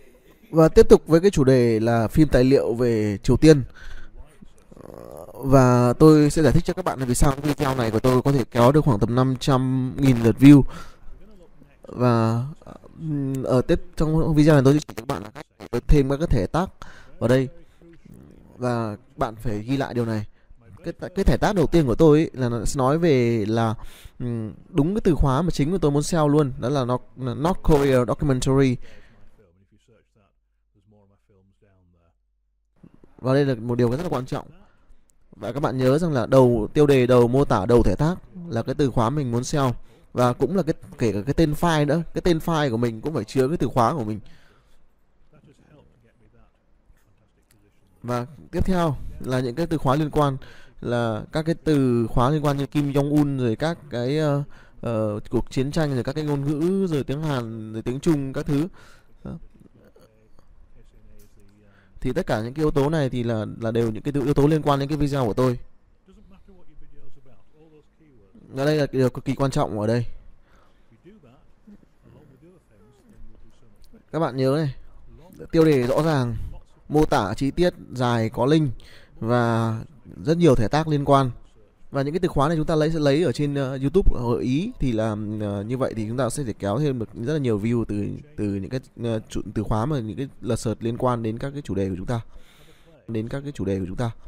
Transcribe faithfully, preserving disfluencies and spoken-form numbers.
Và tiếp tục với cái chủ đề là phim tài liệu về Triều Tiên. Và tôi sẽ giải thích cho các bạn là vì sao cái video này của tôi có thể kéo được khoảng tầm năm trăm nghìn lượt view. Và ừm, ở tiếp trong video này tôi sẽ chỉ cho các bạn là cách để thêm các cái thẻ tác vào đây. Và bạn phải ghi lại điều này. Cái cái thẻ tác đầu tiên của tôi ấy là nó sẽ nói về là ừm, đúng cái từ khóa mà chính của tôi muốn sell luôn, đó là nó North Korea documentary. Và đây là một điều rất là quan trọng. Và các bạn nhớ rằng là đầu tiêu đề, đầu mô tả, đầu thẻ tác là cái từ khóa mình muốn sell, và cũng là cái kể cả cái tên file nữa, cái tên file của mình cũng phải chứa cái từ khóa của mình. Và tiếp theo là những cái từ khóa liên quan, là các cái từ khóa liên quan như Kim Jong Un, rồi các cái ờ, ờ, cuộc chiến tranh, rồi các cái ngôn ngữ, rồi tiếng Hàn, rồi tiếng Trung các thứ. Đó. Thì tất cả những cái yếu tố này thì là là đều những cái yếu tố liên quan đến cái video của tôi. Và đây là điều cực kỳ quan trọng ở đây. Các bạn nhớ này, tiêu đề rõ ràng, mô tả chi tiết, dài, có link và rất nhiều thẻ tác liên quan. Và những cái từ khóa này chúng ta lấy sẽ lấy ở trên uh, YouTube hội ý, thì là uh, như vậy thì chúng ta sẽ thể kéo thêm được rất là nhiều view từ từ những cái uh, từ khóa mà những cái lượt search liên quan đến các cái chủ đề của chúng ta, đến các cái chủ đề của chúng ta.